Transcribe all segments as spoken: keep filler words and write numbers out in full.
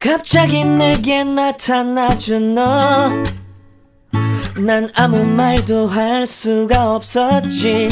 갑자기 내게 나타나준 너, 난 아무 말도 할 수가 없었지.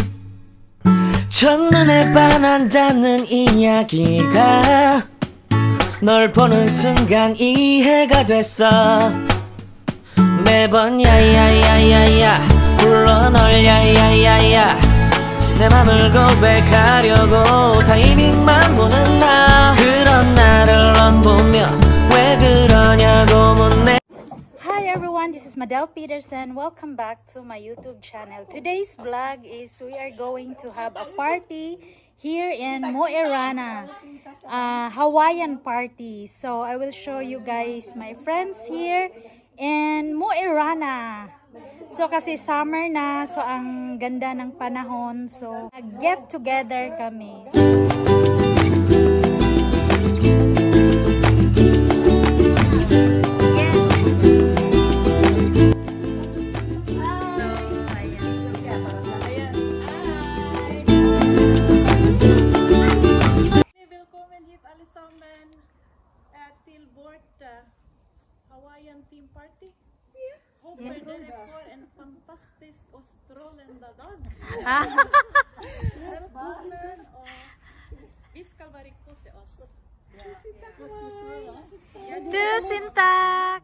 첫눈에 반한다는 이야기가 널 보는 순간 이해가 됐어. 매번 야야야야야 불러 널 야야야야, 내 맘을 고백하려고 타이밍만 보는 나. 그런 나를 넌 보며 왜 그러냐고 묻네. Hi everyone, this is Madel Peterson. Welcome back to my YouTube channel. Today's vlog is we are going to have a party here in Mo i Rana, uh, Hawaiian party. So I will show you guys my friends here in Mo i Rana. So kasi summer na, so ang ganda ng panahon, so get together kami. Hawaiian team party. Ja. Hoppas ni får en fantastisk och strålande dag. Välkommen och vi ska vara kos i oss. Tusen tack!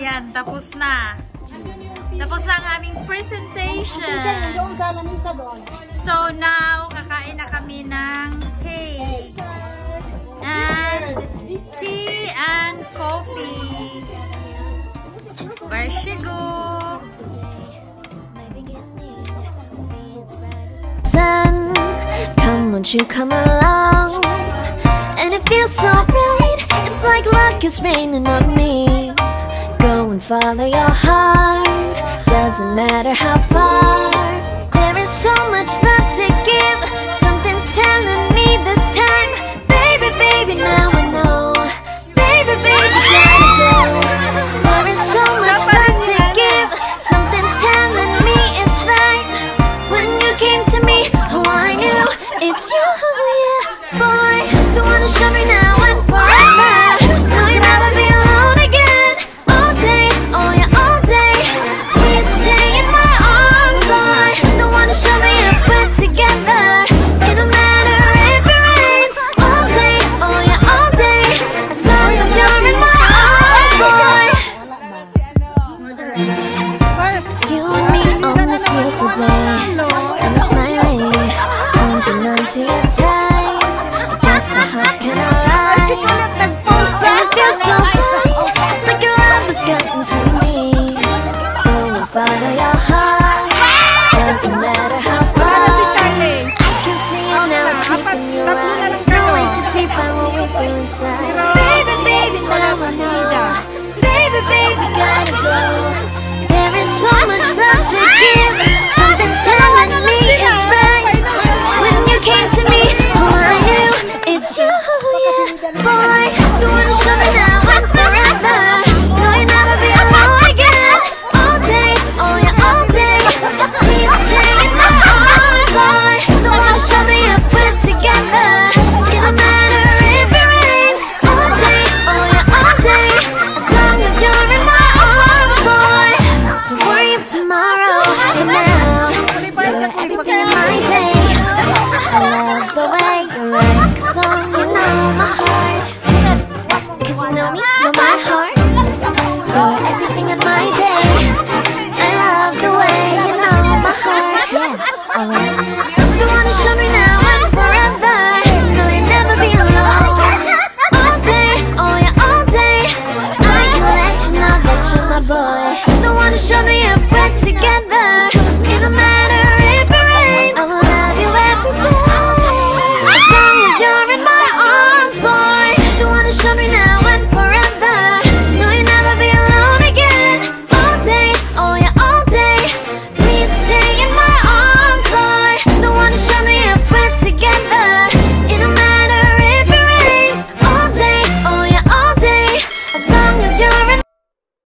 Ayan, tapos na. Tapos na ang aming presentation. So now, kakain na kami ng cake. And tea and coffee. Where she go? Sun, come won't you come along? And it feels so bright, it's like luck is raining on me. Go and follow your heart, doesn't matter how far. There is so much love to give, something's telling me this time. Baby, baby, now I know. Baby, baby, gotta go. There is so much love to give, something's telling me it's right. When you came to me, oh I knew it's you, yeah. Boy, the one to show me now and forever. No, you'll never be alone again. All day, oh yeah, all day. Please stay in my arms, boy. The one to show me if we're together. It don't matter if it rains. All day, oh yeah, all day. As long as you're in my arms, boy. It's you and me on this beautiful day. I'm smiling, holding on to your tight. I guess the hearts cannot lie. And it feels so bright, it's like your love has gotten to me. Go and follow your heart, doesn't matter how far. I can see it now, it's deep in your eyes. No way to define what we feel inside. Baby, baby, now I know. Baby, baby, gotta go. There is so much love to give, something's telling me it's right. When you came to me, oh I knew it's you, yeah. Boy, the one to show me now and forever. No, you'll never be alone again. All day, oh yeah, all day. Please stay in my arms, boy. The one to show me if we're together. It don't matter if it rains. All day, oh yeah, all day. As long as you're in my arms, boy. Don't worry of tomorrow, for now you're everything in my day. I love the way you like a song, you know my heart. Cause you know me, know my heart. You're everything in my day. I love the way you know my heart. Yeah, alright. The one to show me now and forever. No, you'll never be alone. All day, oh yeah, all day. I can let you know that you're my boy. The one to show me if